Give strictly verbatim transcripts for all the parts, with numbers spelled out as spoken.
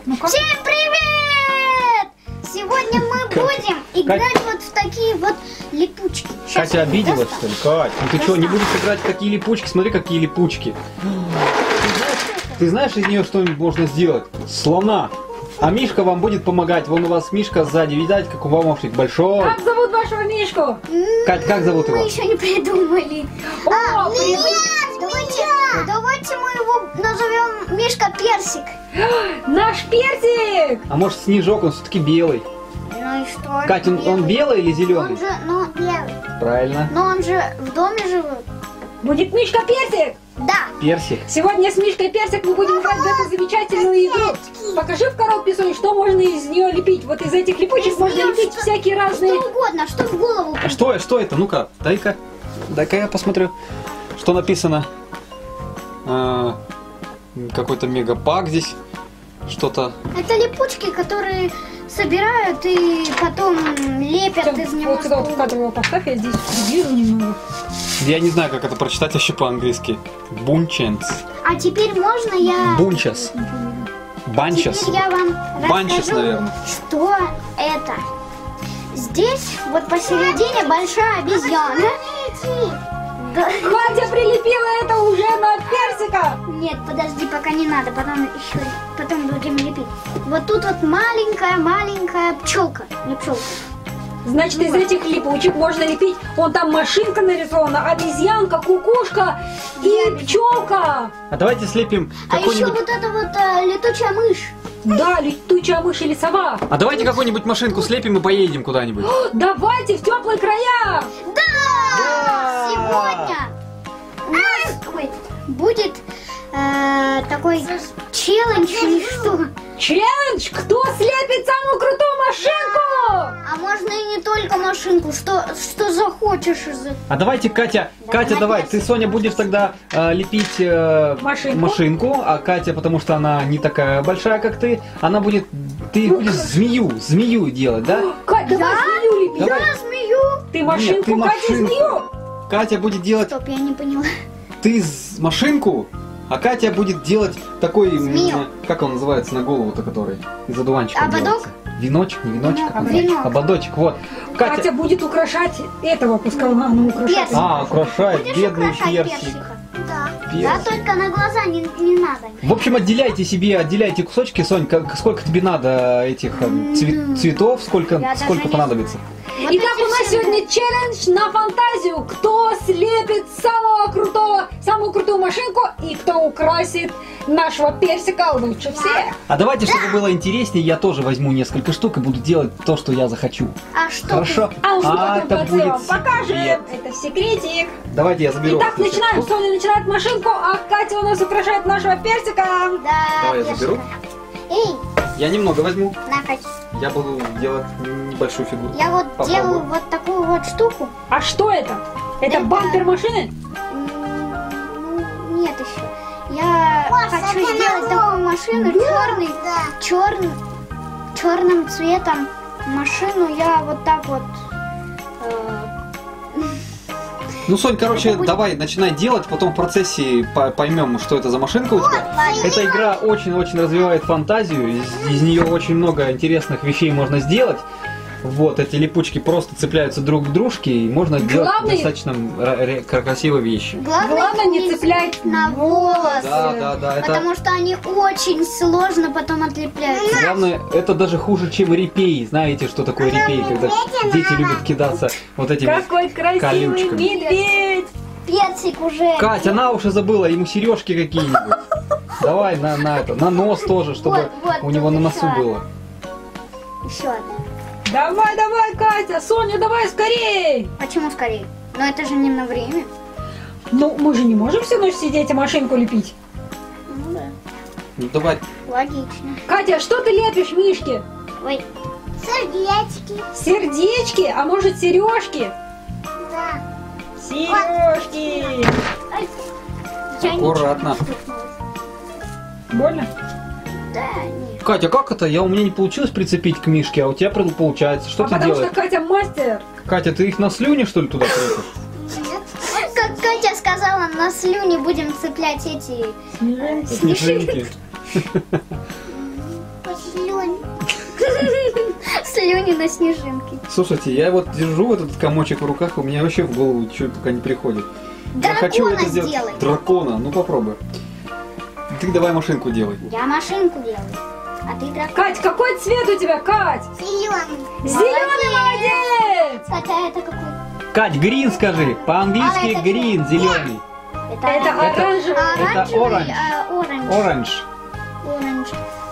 Ну, Всем привет! Сегодня мы будем играть вот в такие вот липучки. Сейчас Катя обиделась, что ли? Кать, ну ты что, не будешь играть в такие липучки? Смотри, какие липучки. Ты знаешь, из нее что-нибудь можно сделать? Слона. А Мишка вам будет помогать. Вон у вас Мишка сзади, видать, как у помощник большой. Как зовут вашего Мишку? Кать, как зовут его? Мы еще не придумали. О, А, нет, давайте, давайте мы его назовем Мишка Персик. Наш персик! А может Снежок, он все-таки белый. Ну и что? Кать, он, он белый или Он зеленый? же, ну, белый. Правильно. Но он же в доме живет. Будет Мишка Персик! Да. Персик. Сегодня с Мишкой Персик мы будем играть в эту замечательную игру. Покажи в коробке, Соня, что можно из нее лепить. Вот из этих липучек можно нее лепить что- всякие разные... Что угодно, что в голову. А что, что это? Ну-ка, дай-ка. Дай-ка я посмотрю. Что написано? А, какой-то мегапак здесь. Что-то. Это липучки, которые собирают и потом лепят из него. Вот сюда вот в кадр его поставь, я здесь приближу немного. Я не знаю, как это прочитать вообще по-английски. Бунченс. А теперь можно я... Бунчас. Банчес. Теперь я вам Банчес, расскажу, наверное. что это. Здесь вот посередине большая обезьяна. Да. Катя прилепила это уже на персика! Нет, подожди, пока не надо, потом еще, потом будем лепить. Вот тут вот маленькая-маленькая пчелка, не пчелка. Значит, из этих липучек можно лепить. Вон там машинка нарисована, обезьянка, кукушка и пчелка. А давайте слепим А еще какой-нибудь. вот эта вот а, летучая мышь. Да, летучая мышь или сова. А давайте какую-нибудь машинку слепим и поедем куда-нибудь. Давайте в теплые края. Да! Сегодня у нас ой, будет э, такой челлендж или что? Челлендж, кто слепит самую крутую машинку? А можно и не только машинку, что, что захочешь из этого. А давайте, Катя, Катя, на давай, персик. ты, Соня, будешь тогда э, лепить э, Машинку. машинку, а Катя, потому что она не такая большая, как ты, она будет, ты будешь змею, змею делать, да? Кать, давай Я? змею лепи. Давай. Я змею. Ты машинку, Нет, ты Катя машинку. змею. Катя будет делать, Стоп, я не поняла. ты з- машинку, а Катя будет делать такой, м, Змею. как он называется на голову-то, который из одуванчика Ободок? делается? Веночек, не веночек, Ну, как называется? венок. Ободочек, вот. Катя, Катя, будет украшать этого, пускай она ну, украшает. Персик. а, украшает, Будешь бедный украшать персик. персика? Да. Персик. Да, только на глаза не, не надо. В общем, отделяйте себе, отделяйте кусочки, Сонь, как, сколько тебе надо этих э, цве- цветов, сколько, Я даже сколько не понадобится. Вот Итак, эти у нас все- сегодня челлендж на фантазию. Кто слепит самого крутого, самую крутую машинку и кто украсит нашего персика лучше всех. А давайте, чтобы было интереснее, я тоже возьму несколько штук и буду делать то, что я захочу. А что? Хорошо? А уж А, потом это пацан будет вам покажем. секрет. Это секретик. Давайте я заберу. Итак, вот эти начинаем. штуки. Соня начинает машинку, а Катя у нас украшает нашего персика. Да, Давай я персика. заберу. Эй, Я немного возьму. на, Кать. Я буду делать небольшую фигуру. Я вот Попробуй. делаю вот такую вот штуку. А что это? Это Это- бампер машины? М, ну, нет еще. Я хочу сделать такую машину черный, черный, черным цветом. Машину я вот так вот. э, Ну, Сонь, короче, Это будет- давай начинай делать, потом в процессе по- поймем, что это за машинка у тебя. Эта игра очень-очень развивает фантазию, из, из нее очень много интересных вещей можно сделать. Вот, эти липучки просто цепляются друг к дружке, и можно делать Главное- достаточно р- р- красивые вещи. Главное не цеплять на волосы. Да, да, да, это Потому что они очень сложно потом отлепляются. главное, это даже хуже, чем репей. Знаете, что такое репей, когда дети любят кидаться вот этими. Какой красивый колючками. медведь. Персик уже. Катя, на уши забыла, ему сережки какие-нибудь. Давай на, на это, на нос тоже, чтобы Вот, вот у него тут на носу еще было. Еще одна. Давай, давай, Катя, Соня, давай скорей. Почему скорее? Но это же не на время. Ну, мы же не можем всю ночь сидеть и машинку лепить. Ну да. Ну давай. Логично. Катя, что ты лепишь, Мишки? Ой. Сердечки. Сердечки, а может сережки? Да. Сережки. Аккуратно. Больно? Да, нет. Катя, как это? Я, у меня не получилось прицепить к Мишке, а у тебя при- получается. Что а ты потому делаешь? что Катя мастер. Катя, ты их на слюне, что ли, туда крепишь? Как Катя сказала, на слюни будем цеплять эти... Снежинки. Слюни на снежинки. Слушайте, я вот держу этот комочек в руках, у меня вообще в голову что только не приходит. Я хочу Дракона это сделать. сделай. Дракона, ну попробуй. Ты давай машинку делай. Я машинку делаю. А ты дракон. Кать, какой цвет у тебя, Кать? Зеленый. Зеленый, молодец! Хотя это какой? Кать, грин скажи. По-английски А, это грин, зеленый. Это, Это оранжевый. оранжевый. оранж. а, оранж. Оранж. Оранж.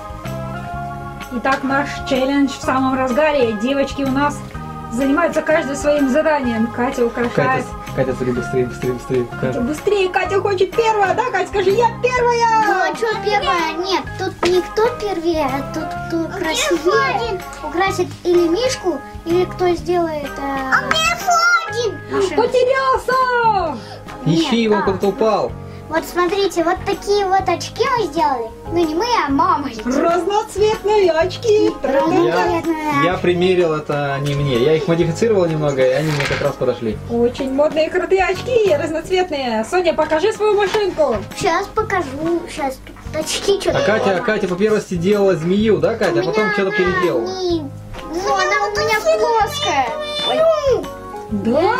Итак, наш челлендж в самом разгаре. Девочки у нас занимаются каждый своим заданием. Катя украшает. Катя, Катя, смотри, быстрее, быстрее, быстрее. Катя, быстрее, Катя хочет первая, да, Катя, скажи, я Ну первая! а что первое? Нет, тут никто первее, а тут кто красивее украсит или мишку, или кто сделает... А мне один! Потерялся! Ищи его, Нет, а. куда-то упал. Вот смотрите, вот такие вот очки мы сделали. Ну не мы, а мама. Разноцветные очки. Я, я примерил это не мне. Я их модифицировал немного, и они мне как раз подошли. Очень модные крутые очки, разноцветные. Соня, покажи свою машинку. Сейчас покажу. Сейчас тут очки что-то. А Катя, Катя по первости делала змею, да, Катя? А потом что-то переделала. Не... Ну, она у меня плоская. Ой, Да?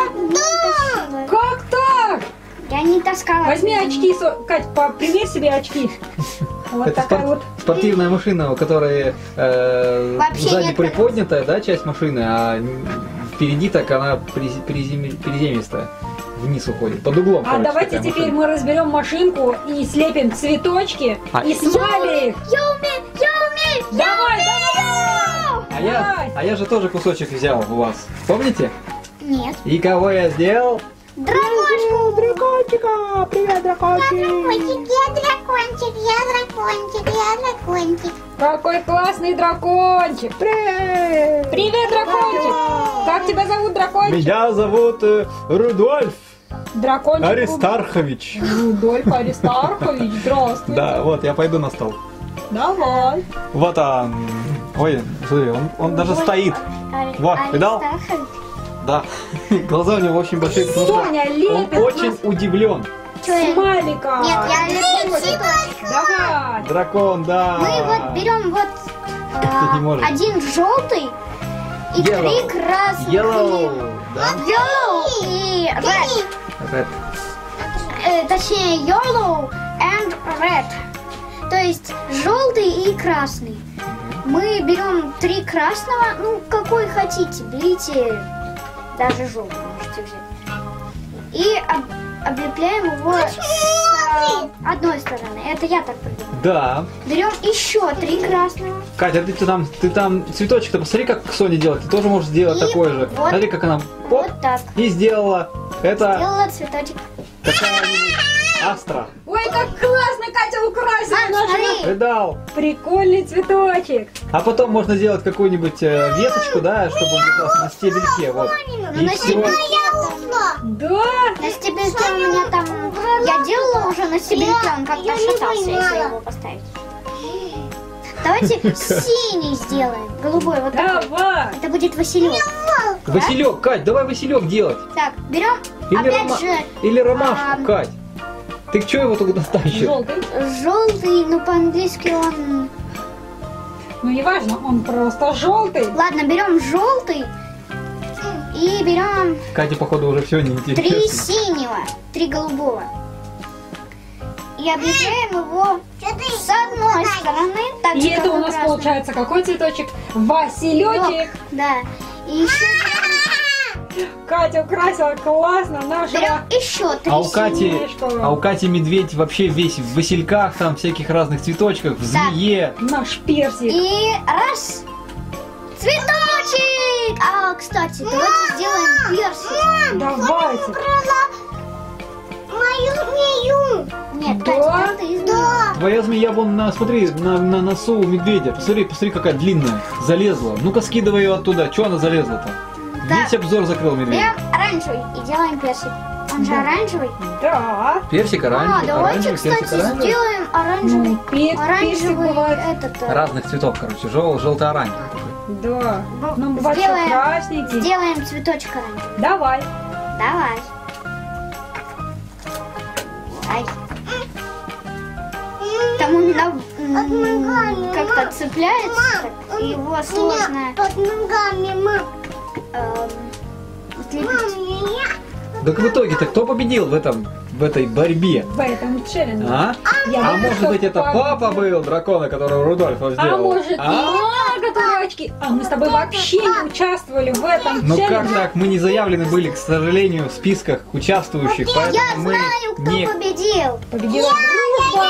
да. Как так? Я не таскала. Возьми очки, Со- Кать, по- примерь себе очки. Вот Это такая спор- вот. спортивная машина, у которой э, Вообще сзади нет приподнятая, да, часть машины, а впереди так она приз- приземи- приземистая, вниз уходит, под углом. А короче, давайте такая теперь машина. мы разберем машинку и слепим цветочки А- и смайлик. Я умею, я умею. Давай, давай! А я, Давай. а я же тоже кусочек взял у вас, помните? Нет. И кого я сделал? Дракончик. Дракончика! Привет, дракончик! я дракончик, я дракончик, я дракончик. Какой классный дракончик! Привет! Привет, дракончик! Как тебя зовут, дракончик? Меня зовут э, Рудольф Дракончик Аристархович. Рудольф Аристархович, здравствуй. Да, вот, я пойду на стол. Давай. Вот он. Ой, смотри, он, он даже стоит. Во, видал? Да. Глаза у него очень большие, потому что Соня он лепит очень нас удивлен. смайлика. Нет, я леплю цветочек. Давай. Дракон, да. Мы вот берем вот а, Ты не можешь. один желтый и Yellow. три красных. Yellow, да? Yellow и red. Red. Э, точнее, yellow and red. То есть желтый и красный. Мы берем три красного, ну какой хотите, берите даже желтый можете взять. И об- облепляем его с а, одной стороны. Это я так придумала. Да. Берем еще три красного. Катя, ты, ты там, ты там цветочек-то посмотри, как Соня делает. Ты тоже можешь сделать И такой же. вот- Смотри, как она оп, Вот так. и сделала. Это Сделала цветочек. какая-нибудь астра. Ой, как классно Катя украсила Мам, наш смотри. Видал? прикольный цветочек. А потом можно сделать какую-нибудь э, веточку, да, чтобы он как раз на стебельке. Вот. Ну, И на всего. Да. На стебельке у меня там... Я делала уже на стебельке, он как-то шатался, если его поставить. Давайте синий сделаем. Голубой, вот такой. Давай. Это будет Василек. Василек, Кать, давай Василек делать. Так, берем Или, опять рома- же Или ромашку, а, Кать. Ты что его туда тащишь? Желтый. желтый, но по-английски он... Ну не важно, он просто желтый. Ладно, берем желтый и берем Кате, походу, уже все три неинтересно. синего, три голубого. И облепляем его с одной стороны. Так И же, это как у нас красный. получается какой цветочек? Василечек. Да. И еще Катя украсила классно берем нашего. еще три А у Кати, синишку. а у Кати медведь вообще весь в васильках, там всяких разных цветочках, в змее. Наш персик. И раз. Цветочек! А, кстати, давайте сделаем персик. Давайте. Мою змею. Нет, Да? Катя, ты да. Твоя змея вон, на, смотри, на, на носу у медведя. Посмотри, посмотри, какая длинная. Залезла. Ну-ка скидывай ее оттуда. Че она залезла-то? Да. Весь обзор закрыл медведь. Берем оранжевый и делаем персик. Он же Да. оранжевый. Да. Персик А, оранжевый, давайте, оранжевый, кстати, персик оранжевый. сделаем оранжевый. Ну, пе- персик Оранжевый бывает. этот. э, Разных цветов, короче. Жел, желто-оранжевый такой. Да. Ну, бывает Сделаем. красненький. Сделаем цветочек оранжевый. Давай. Давай. Ай. Там он на- м, как-то цепляется, так, и его сложно под ногами, мам. эм, отлепить. Так в итоге-то кто победил в этом, в этой борьбе? В этом челлендже. А? Я А думаю, может что быть это папа был дракона, которого Рудольф сделал? А может и А? мама, которая очки. А мы с тобой вообще не участвовали в этом Ну как челлендже. так? Мы не заявлены были, к сожалению, в списках участвующих, поэтому Я мы знаю, кто не... победил. Победила дружба.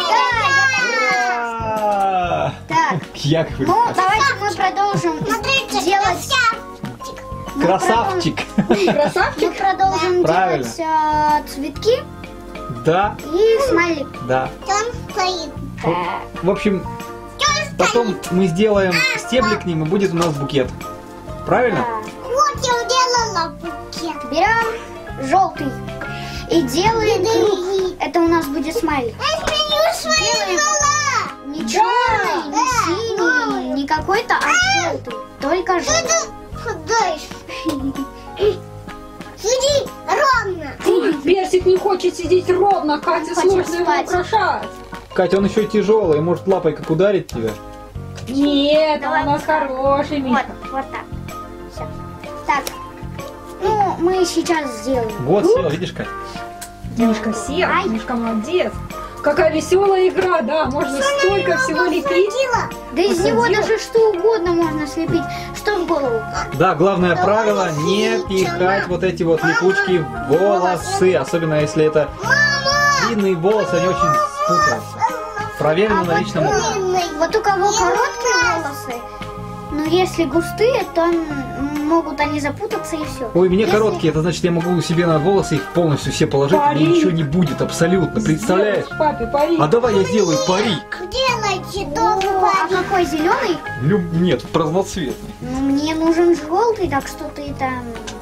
Ура! Так, Яков ну давайте мы продолжим Смотрите, делать. красавчик! Мы Красавчик. продолжим Правильно. делать а, цветки Да, и смайлик. да. Он стоит. В общем, потом мы сделаем стебли к ним, и будет у нас букет. Правильно? Так, Вот я уделала букет. берем желтый и делаем круг. Это у нас будет смайлик. Я сменю свои Делаем. дела. Не черный, Да, не синий, не какой-то, а желтый. Только Что желтый. ты дальше? Сиди ровно. Персик не хочет сидеть ровно, Катя Хочет сложно его спать. украшать. Катя, он еще и тяжелый, может лапой как ударить тебя? Нет, Давай. он у нас хороший, Вот, Мишка. вот так. Все. Так. Ну, мы сейчас сделаем. Вот, сел, видишь, Катя? Мишка сел, Ай. Мишка молодец. Какая веселая игра, да, можно столько всего лепить. Да из Посадила. него даже что угодно можно слепить. Что в голову? Да, главное правило не пихать вот эти вот липучки в волосы, особенно если это длинные волосы, они очень спутаются. Проверено на личном опыте. Вот у кого короткие волосы, но если густые, то м, могут они запутаться и все. Ой, у меня короткие, это значит, я могу себе на волосы их полностью все положить, и Парик. мне ничего не будет, абсолютно, представляешь? Сделаешь папе парик. А давай я сделаю парик. Делайте О, долго. а какой зеленый? Люб... Нет, разноцветный. Ну, мне нужен желтый, так что ты там.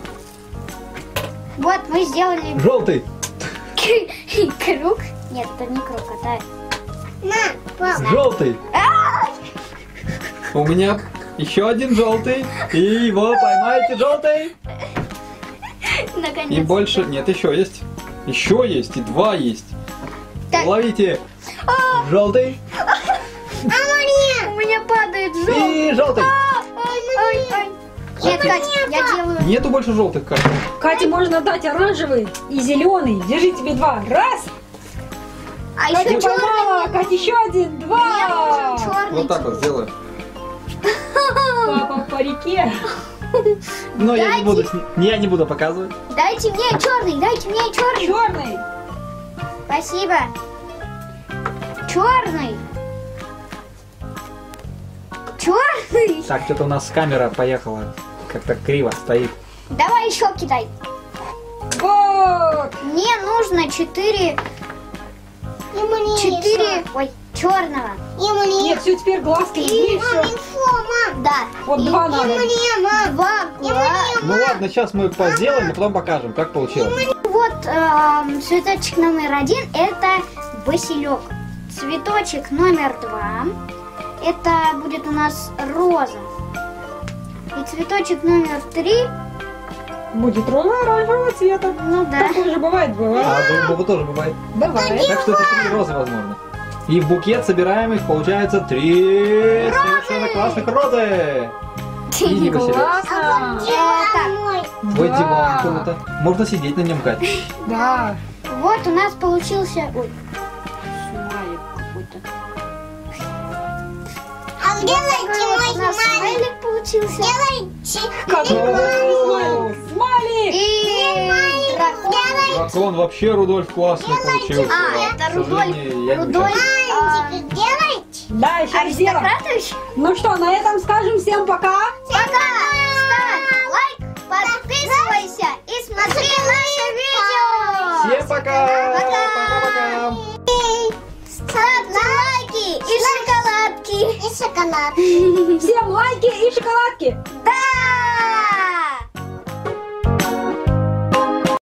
Вот мы сделали Желтый. круг. Нет, это не круг, это На, папа. Желтый. У меня еще один желтый. И его поймайте, желтый. наконец. И больше... Нет, еще есть. Еще есть, и два есть. Так. Ловите. Желтый. У меня падает желтый. И желтый. Ой, ой. Нет, Кать, я делаю. Нету больше желтых карт. Кате можно дать оранжевый и зеленый. Держи тебе два. Раз. А Катя еще черный. поймала. Катя еще один. Мне Два. нужен черный. Вот так вот сделаю. Папа в парике. Но я Дайте. не буду, сни- я не буду показывать. Дайте мне черный, дайте мне черный. Черный. Спасибо. Черный. Черный. Так, что-то у нас камера поехала. Как-то криво стоит. Давай еще кидай. Вот. Мне нужно четыре, И мне четыре, еще. ой, черного. И мне. Нет, все теперь глазки. И Видишь, мам, всё. инфо, мам. Да. Вот И- два И надо. мне, мам. Два гла- Ну ладно, сейчас мы поделаем, а потом покажем, как получилось. Вот эм, цветочек номер один это василек. Цветочек номер два это будет у нас роза. И цветочек номер три, Будет розово-оранжевого цвета. ну да. Такое же бывает, бывает. А голубого тоже бывает. Бывает. Так что это три розы возможно. И в букет собираем их, получается три совершенно классных розы. И не василек. Классно. так. Мой. Вот Да. диван круто. Можно сидеть на нем, Кать. Да. Вот у нас получился. Ой, смайлик какой-то. А делайте Такой вот мой у нас смайлик. смайлик получился. Делайте. Какой смайлик. Смайлик. И дракон. Дракон вообще, Рудольф, классный получился. А, К это сожалению, Рудольф. я не Рудольф. участвую. а, Мальчики, делайте. Да, еще сделаем. Аристократович. Ну что, на этом скажем всем пока. Пока! Ставь лайк, подписывайся и смотри наше видео! Всем пока! Пока! Пока-пока! Ставьте лайки и шоколадки! И шоколад. Всем лайки и шоколадки. Да!